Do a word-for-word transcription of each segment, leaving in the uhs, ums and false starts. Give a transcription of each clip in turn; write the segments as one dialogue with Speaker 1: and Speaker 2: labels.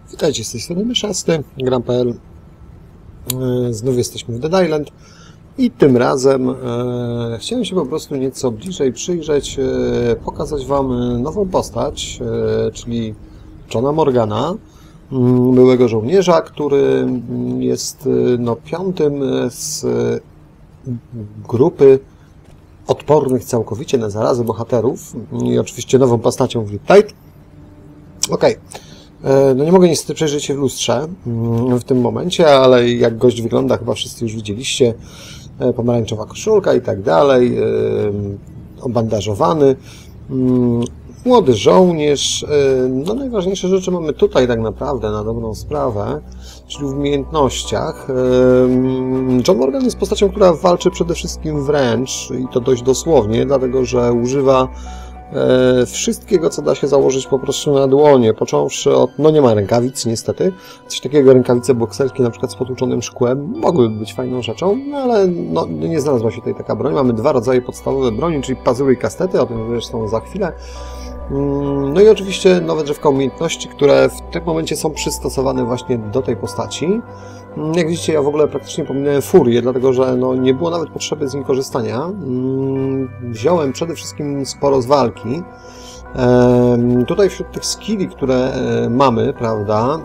Speaker 1: Witajcie, z tej strony Myszasty, gram kropka p l. Znów jesteśmy w Dead Island i tym razem e, chciałem się po prostu nieco bliżej przyjrzeć, e, pokazać Wam nową postać, e, czyli Johna Morgana, m, byłego żołnierza, który jest no, piątym z grupy odpornych całkowicie na zarazy bohaterów i oczywiście nową postacią w Riptide. Okej. No nie mogę niestety przejrzeć się w lustrze w tym momencie, ale jak gość wygląda, chyba wszyscy już widzieliście. Pomarańczowa koszulka i tak dalej, obandażowany, młody żołnierz. No najważniejsze rzeczy mamy tutaj tak naprawdę na dobrą sprawę, czyli w umiejętnościach. John Morgan jest postacią, która walczy przede wszystkim wręcz i to dość dosłownie, dlatego że używa wszystkiego, co da się założyć po prostu na dłonie, począwszy od, no nie ma rękawic niestety, coś takiego, rękawice bokserskie na przykład z potłuczonym szkłem mogłyby być fajną rzeczą, no ale no, nie znalazła się tutaj taka broń. Mamy dwa rodzaje podstawowe broni, czyli pazury i kastety, o tym zresztą za chwilę. No i oczywiście nowe drzewka umiejętności, które w tym momencie są przystosowane właśnie do tej postaci. Jak widzicie, ja w ogóle praktycznie pominąłem furię, dlatego że no, nie było nawet potrzeby z niej korzystania. Wziąłem przede wszystkim sporo z walki. Tutaj wśród tych skilli, które mamy, prawda,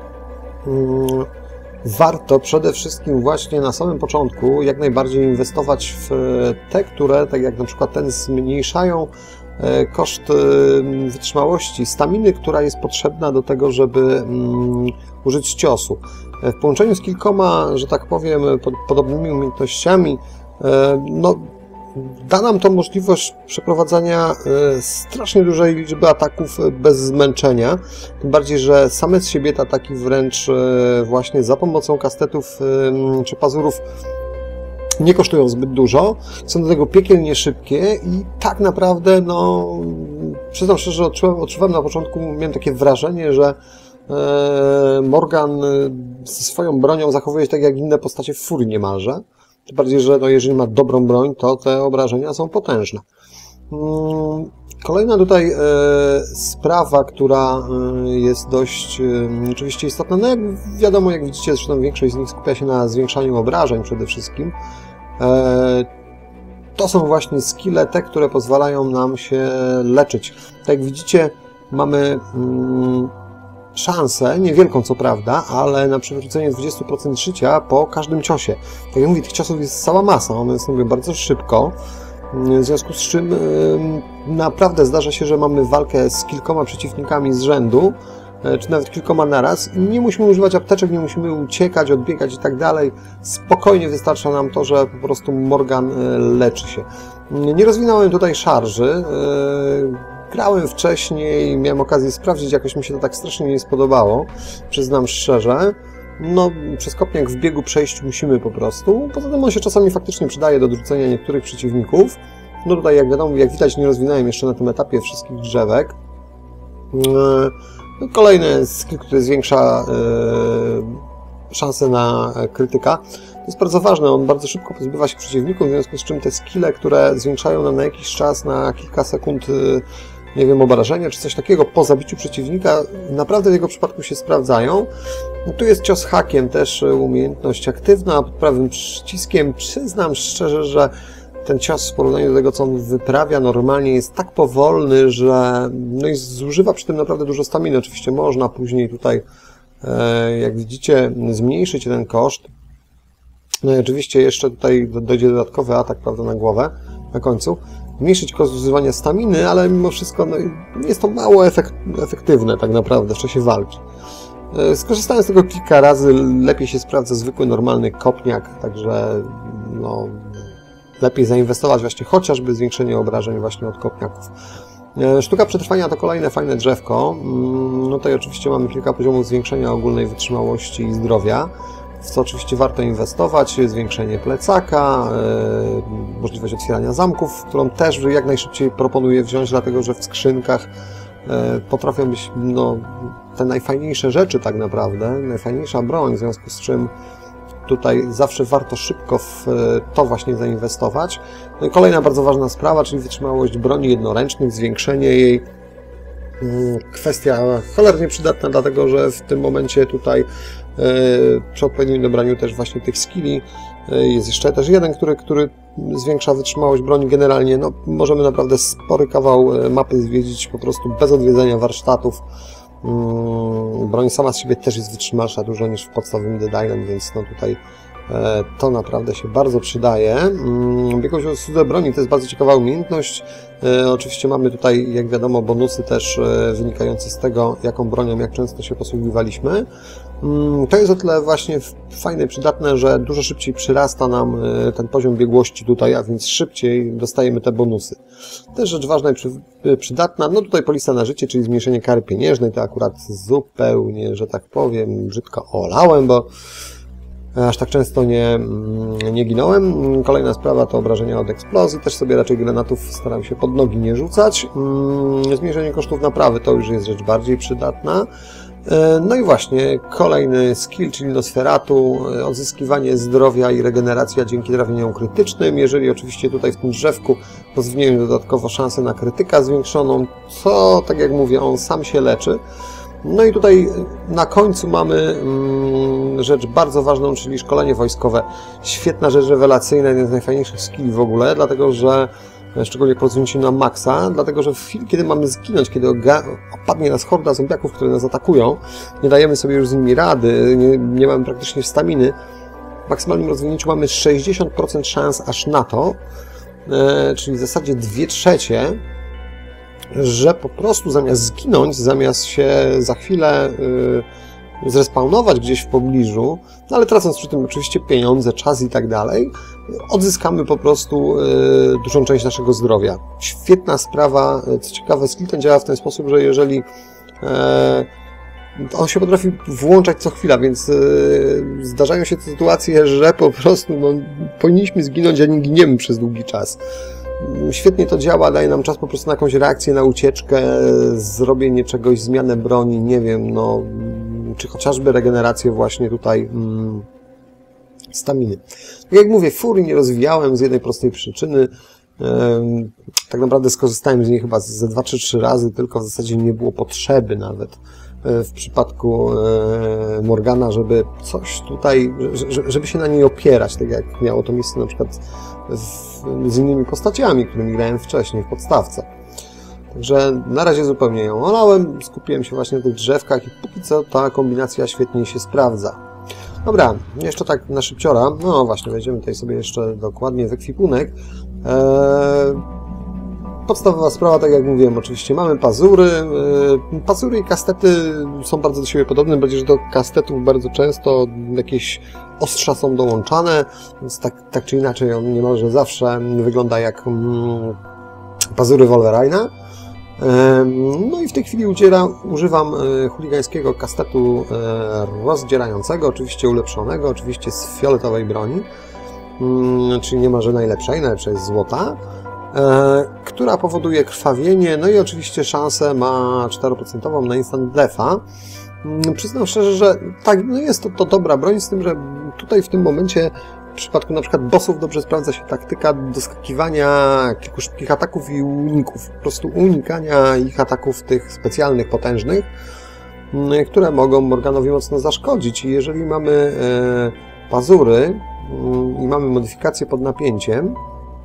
Speaker 1: warto przede wszystkim właśnie na samym początku jak najbardziej inwestować w te, które, tak jak na przykład ten, zmniejszają koszt wytrzymałości staminy, która jest potrzebna do tego, żeby um, użyć ciosu. W połączeniu z kilkoma, że tak powiem, pod, podobnymi umiejętnościami, e, no, da nam to możliwość przeprowadzania e, strasznie dużej liczby ataków bez zmęczenia. Tym bardziej, że same z siebie te ataki wręcz e, właśnie za pomocą kastetów e, czy pazurów nie kosztują zbyt dużo, są do tego piekielnie szybkie i tak naprawdę, no, przyznam szczerze, że odczuwałem, odczuwałem na początku, miałem takie wrażenie, że e, Morgan ze swoją bronią zachowuje się tak jak inne postacie w Furii niemalże. Tym bardziej, że no, jeżeli ma dobrą broń, to te obrażenia są potężne. Hmm. Kolejna tutaj e, sprawa, która e, jest dość e, oczywiście istotna, no jak wiadomo, jak widzicie, zresztą większość z nich skupia się na zwiększaniu obrażeń przede wszystkim. E, to są właśnie skille te, które pozwalają nam się leczyć. Tak jak widzicie, mamy mm, szansę, niewielką co prawda, ale na przywrócenie dwadzieścia procent życia po każdym ciosie. Tak jak mówię, tych ciosów jest cała masa, one są bardzo szybko. W związku z czym yy, naprawdę zdarza się, że mamy walkę z kilkoma przeciwnikami z rzędu, yy, czy nawet kilkoma naraz i nie musimy używać apteczek, nie musimy uciekać, odbiegać i tak dalej. Spokojnie wystarcza nam to, że po prostu Morgan yy, leczy się. Yy, nie rozwinąłem tutaj szarży. Yy, grałem wcześniej, miałem okazję sprawdzić, jakoś mi się to tak strasznie nie spodobało, przyznam szczerze. No, przez kopniak w biegu przejść musimy po prostu. Poza tym on się czasami faktycznie przydaje do odrzucenia niektórych przeciwników. No tutaj, jak wiadomo, jak widać, nie rozwinąłem jeszcze na tym etapie wszystkich drzewek. No, kolejny skill, który zwiększa yy, szanse na krytyka. To jest bardzo ważne, on bardzo szybko pozbywa się przeciwników, w związku z czym te skille, które zwiększają nam na jakiś czas, na kilka sekund, yy, nie wiem, obrażenia czy coś takiego po zabiciu przeciwnika, naprawdę w jego przypadku się sprawdzają. No, tu jest cios hakiem, też umiejętność aktywna, pod prawym przyciskiem. Przyznam szczerze, że ten cios w porównaniu do tego, co on wyprawia normalnie, jest tak powolny, że no i zużywa przy tym naprawdę dużo staminy. Oczywiście można później tutaj, e, jak widzicie, zmniejszyć ten koszt. No i oczywiście jeszcze tutaj dojdzie dodatkowy atak, prawda, na głowę na końcu. Zmniejszyć koszt zużywania staminy, ale mimo wszystko no, jest to mało efekt, efektywne tak naprawdę w czasie walki. Skorzystałem z tego kilka razy, lepiej się sprawdza zwykły, normalny kopniak, także no, lepiej zainwestować właśnie chociażby zwiększenie obrażeń właśnie od kopniaków. Sztuka przetrwania to kolejne fajne drzewko. No tutaj oczywiście mamy kilka poziomów zwiększenia ogólnej wytrzymałości i zdrowia, w co oczywiście warto inwestować, zwiększenie plecaka, yy, możliwość otwierania zamków, którą też jak najszybciej proponuję wziąć, dlatego że w skrzynkach yy, potrafią być no, te najfajniejsze rzeczy tak naprawdę, najfajniejsza broń, w związku z czym tutaj zawsze warto szybko w to właśnie zainwestować. No i kolejna bardzo ważna sprawa, czyli wytrzymałość broni jednoręcznych, zwiększenie jej. Kwestia cholernie przydatna, dlatego że w tym momencie tutaj przy odpowiednim dobraniu też właśnie tych skilli jest jeszcze też jeden, który, który zwiększa wytrzymałość broni. Generalnie no, możemy naprawdę spory kawał mapy zwiedzić po prostu bez odwiedzania warsztatów. Broń sama z siebie też jest wytrzymalsza dużo niż w podstawowym Dead Island, więc no tutaj to naprawdę się bardzo przydaje. Biegłość o cudze broni to jest bardzo ciekawa umiejętność. Oczywiście mamy tutaj, jak wiadomo, bonusy też wynikające z tego, jaką bronią, jak często się posługiwaliśmy. To jest o tyle właśnie fajne i przydatne, że dużo szybciej przyrasta nam ten poziom biegłości tutaj, a więc szybciej dostajemy te bonusy. Też rzecz ważna i przydatna, no tutaj polisa na życie, czyli zmniejszenie kary pieniężnej, to akurat zupełnie, że tak powiem, brzydko olałem, bo aż tak często nie, nie ginąłem. Kolejna sprawa to obrażenia od eksplozji. Też sobie raczej granatów staram się pod nogi nie rzucać. Zmniejszenie kosztów naprawy to już jest rzecz bardziej przydatna. No i właśnie kolejny skill, czyli Nosferatu, odzyskiwanie zdrowia i regeneracja dzięki trafieniom krytycznym. Jeżeli oczywiście tutaj w tym drzewku rozwiniemy dodatkowo szansę na krytyka zwiększoną, co, tak jak mówię, on sam się leczy. No i tutaj na końcu mamy mm, rzecz bardzo ważną, czyli szkolenie wojskowe. Świetna rzecz rewelacyjna, jeden z najfajniejszych skilli w ogóle, dlatego że, szczególnie po rozwinięciu na maksa, dlatego że w chwili, kiedy mamy zginąć, kiedy opadnie nas horda zombiaków, które nas atakują, nie dajemy sobie już z nimi rady, nie, nie mamy praktycznie staminy, w maksymalnym rozwinięciu mamy sześćdziesiąt procent szans aż na to, e, czyli w zasadzie dwie trzecie, że po prostu zamiast zginąć, zamiast się za chwilę y, zrespawnować gdzieś w pobliżu, no ale tracąc przy tym oczywiście pieniądze, czas i tak dalej, odzyskamy po prostu y, dużą część naszego zdrowia. Świetna sprawa, co ciekawe, skill ten działa w ten sposób, że jeżeli y, on się potrafi włączać co chwila, więc y, zdarzają się sytuacje, że po prostu no, powinniśmy zginąć, a nie giniemy przez długi czas. Świetnie to działa, daje nam czas po prostu na jakąś reakcję, na ucieczkę, zrobienie czegoś, zmianę broni, nie wiem, no, czy chociażby regenerację właśnie tutaj mm, staminy. Tak jak mówię, furii nie rozwijałem z jednej prostej przyczyny. Ehm, tak naprawdę skorzystałem z niej chyba ze dwa czy trzy razy, tylko w zasadzie nie było potrzeby nawet w przypadku e, Morgana, żeby coś tutaj, żeby się na niej opierać, tak jak miało to miejsce na przykład w, z innymi postaciami, którymi grałem wcześniej w podstawce. Także na razie zupełnie ją olałem, skupiłem się właśnie na tych drzewkach i póki co ta kombinacja świetnie się sprawdza. Dobra, jeszcze tak na szybciora, no właśnie, wejdziemy tutaj sobie jeszcze dokładnie w ekwipunek. Eee, Podstawowa sprawa, tak jak mówiłem, oczywiście mamy pazury. Pazury i kastety są bardzo do siebie podobne, będzie, że do kastetów bardzo często jakieś ostrza są dołączane, więc tak, tak czy inaczej on niemalże zawsze wygląda jak pazury Wolverine'a. No i w tej chwili udziela, używam chuligańskiego kastetu rozdzierającego, oczywiście ulepszonego, oczywiście z fioletowej broni, czyli niemalże najlepszej, najlepsza jest złota, która powoduje krwawienie, no i oczywiście szansę ma cztery procent na instant death'a. Przyznam szczerze, że tak, no jest to, to dobra broń, z tym, że tutaj w tym momencie w przypadku na przykład bossów dobrze sprawdza się taktyka doskakiwania kilku szybkich ataków i uników, po prostu unikania ich ataków tych specjalnych, potężnych, które mogą Morganowi mocno zaszkodzić. I jeżeli mamy pazury i mamy modyfikację pod napięciem,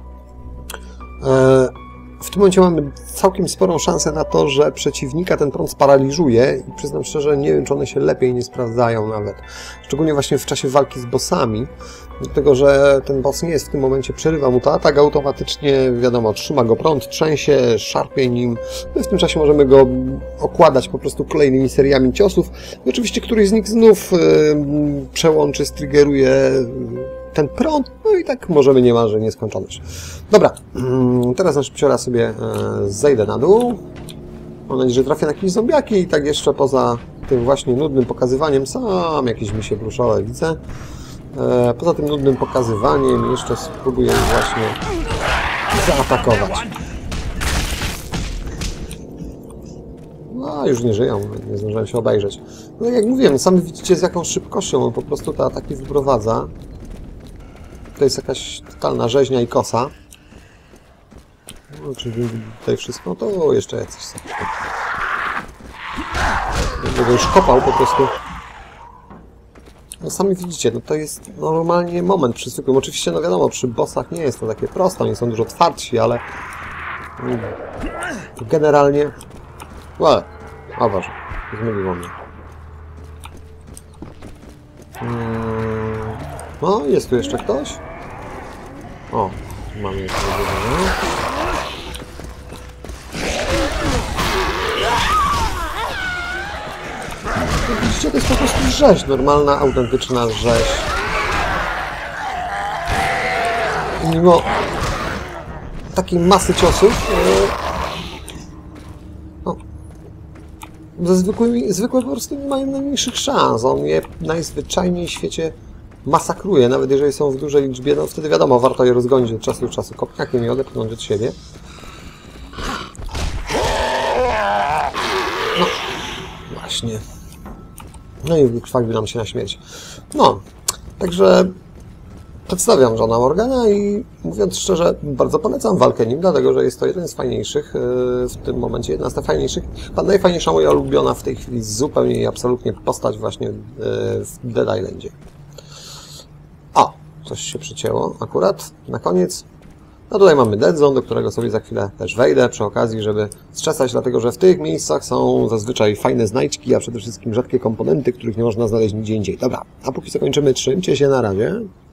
Speaker 1: w tym momencie mamy całkiem sporą szansę na to, że przeciwnika ten prąd sparaliżuje i przyznam szczerze, nie wiem, czy one się lepiej nie sprawdzają nawet. Szczególnie właśnie w czasie walki z bossami, dlatego że ten boss nie jest w tym momencie, przerywa mu to atak, automatycznie, wiadomo, trzyma go prąd, trzęsie, szarpie nim. My w tym czasie możemy go okładać po prostu kolejnymi seriami ciosów. I oczywiście któryś z nich znów yy, przełączy, striggeruje ten prąd, no i tak możemy niemalże nieskończoność. Dobra, teraz na szybciora sobie zejdę na dół. Mam nadzieję, że trafię na jakieś zombiaki i tak jeszcze poza tym właśnie nudnym pokazywaniem, sam jakieś misie bruszowe widzę. Poza tym nudnym pokazywaniem jeszcze spróbuję właśnie zaatakować. No, już nie żyją, nie zdążyłem się obejrzeć. No jak mówiłem, sami widzicie, z jaką szybkością on po prostu te ataki wyprowadza. To jest jakaś totalna rzeźnia i kosa. No, czyli tutaj wszystko, to jeszcze jacyś są. Będę już kopał po prostu. No sami widzicie, no to jest normalnie moment przy zwykłym. Oczywiście, no wiadomo, przy bossach nie jest to takie proste, oni są dużo twardsi, ale generalnie... Łe, a ważne, zmyliło mnie. Hmm. No, jest tu jeszcze ktoś? O, mamy jeszcze wyzwanie. Widzicie, to jest po prostu rzeź, normalna, autentyczna rzeź. I mimo takiej masy ciosów, no, ze zwykłymi, zwykłe po prostu nie mają najmniejszych szans. On je najzwyczajniej w świecie masakruje, nawet jeżeli są w dużej liczbie, no wtedy wiadomo, warto je rozgonić od czasu do czasu kopniakiem i odepchnąć od siebie. No, właśnie. No i wykrwawił nam się na śmierć. No, także przedstawiam Johna Morgana i mówiąc szczerze, bardzo polecam walkę nim, dlatego że jest to jeden z fajniejszych w tym momencie, jedna z najfajniejszych, chyba najfajniejsza moja ulubiona w tej chwili zupełnie i absolutnie postać właśnie w Dead Islandzie. O, coś się przycięło akurat na koniec. No tutaj mamy Dead Zone, do którego sobie za chwilę też wejdę przy okazji, żeby strzesać, dlatego że w tych miejscach są zazwyczaj fajne znajdźki, a przede wszystkim rzadkie komponenty, których nie można znaleźć nigdzie indziej. Dobra, a póki co kończymy, trzymajcie się, na razie.